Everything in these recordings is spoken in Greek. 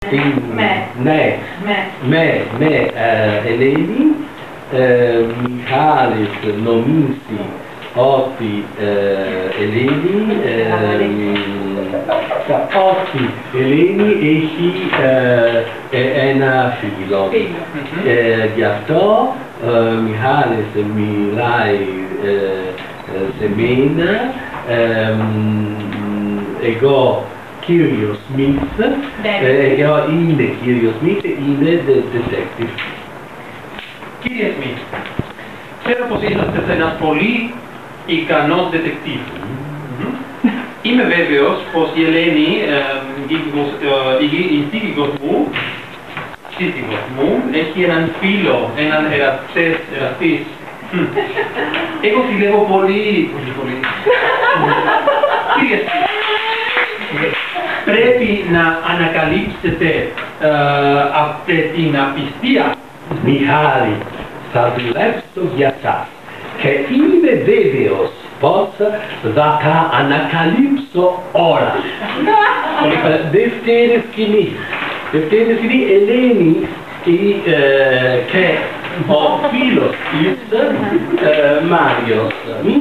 με Ελένη, Μιχάλης νομίζει ότι Ελένη έχει ένα φίλο. Γι' αυτό Μιχάλης μιλάει σε μένα, εγώ κύριο Σμιθ, εγώ είμαι κύριο Σμιθ, είμαι detective. Κύριε Σμιθ, ξέρω πως είσαστε ένας πολύ ικανός detective. Είμαι βέβαιος πως η Ελένη, η σύζυγος μου, έχει έναν φίλο, έναν εραστής. Εγώ φιλεύω πολύ. Κύριε Σμιθ, πρέπει να ανακαλύψετε αυτή την απιστία. Μιχάλη, θα δουλέψω για σας και είμαι βέβαιος πως θα τα ανακαλύψω όλα. Δεύτερη σκηνή, Ελένη και ο φίλος της, Μάριος,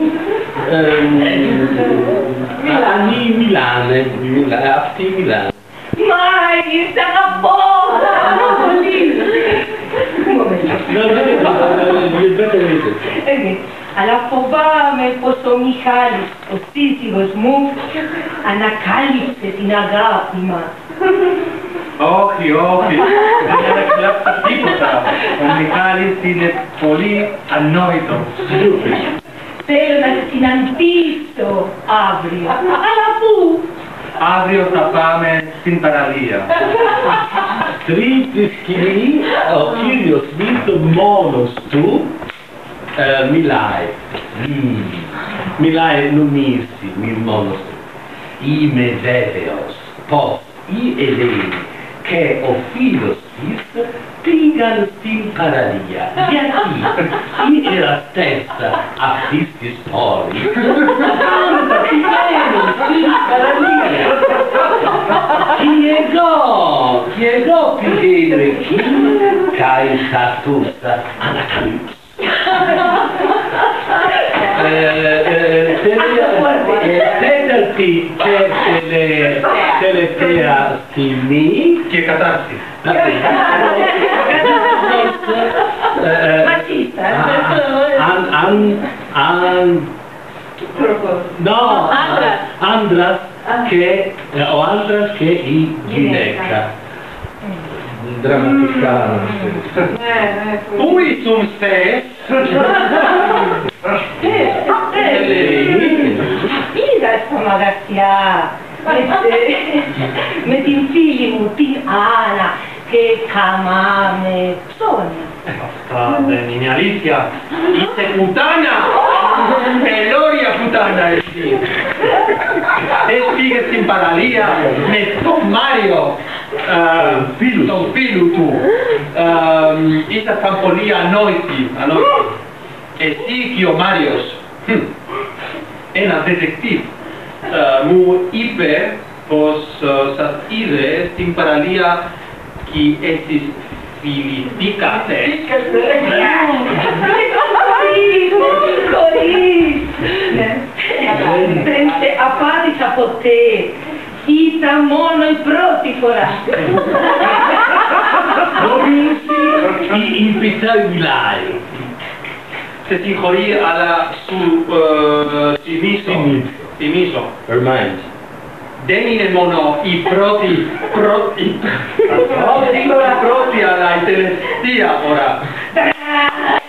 αυτοί μιλάνε. Μάη, σ' αγαπώ! Αλλά φοβάμαι πως ο Μιχάλης, ο σύζυγος μου, ανακάλυψε την αγάπη μας. Όχι, δεν ανακαλύψε τίποτα. Ο Μιχάλης είναι πολύ ανόητος. Θέλω να συναντήσω αύριο. Αλλά πού? Αύριο θα πάμε στην παραλία. Τρίτη σκηνή, ο κύριος Σμιθ μόνος του νομίζει μόνος του. Είμαι βέβαιος πως η Ελένη και ο φίλος της πήγαν στην παραλία. Γιατί οι εραστές αυτής της πόλης πηγαίνουν στην παραλία. Και εγώ πηγαίνω εκεί και θα τους ανακαλύψω. Τέταρτη και τελευταία στιγμή Και κατάρτιση. άντρας και η γυναίκα. Δραματικά. Πού ήσουν χθες? Πήγα στα μαγαζιά με την φίλη μου, την Άννα, και καμάμε ψώνια. Αυτά δεν είναι αλήθεια. Είσαι πουτάνα! Ελόρια πουτάνα εσύ! Πήγες στην παραλία με τον Μάριο, τον φίλο του. Ήσασταν πολύ ανόητοι. Εσύ και ο Μάριος. Ένα detective μου είπε πως σας είδε στην παραλία και εσείς φιληθήκατε. Χωρίς! Δεν σε απάντησα ποτέ. Ήταν μόνο η πρώτη φορά. Η πιτά μιλάει. Σε συγχωρεί, αλλά σου θυμίζω. Δεν είναι μόνο η πρώτη, αλλά η τελευταία φορά.